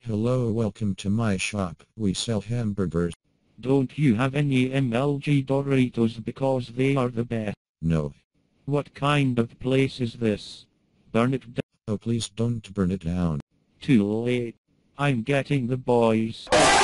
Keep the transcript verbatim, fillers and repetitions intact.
Hello, welcome to my shop. We sell hamburgers. Don't you have any M L G Doritos because they are the best? No. What kind of place is this? Burn it down. Oh, please don't burn it down. Too late. I'm getting the boys.